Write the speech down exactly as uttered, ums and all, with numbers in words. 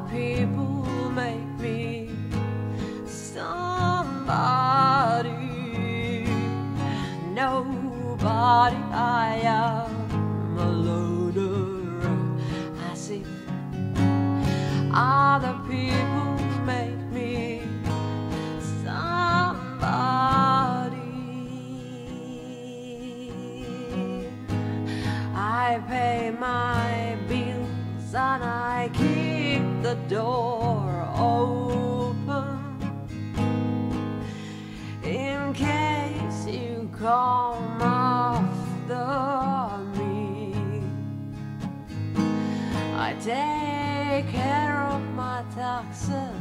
people make me somebody. Nobody, I am a loner. I see other people make me somebody. I pay my bills and I keep the door open in case you come after me. I take care of my taxes